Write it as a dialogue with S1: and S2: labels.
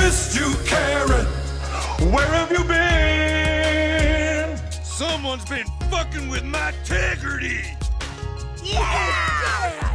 S1: missed you, Karen. Where have you been?
S2: Someone's been fucking with my integrity!
S3: Yeah!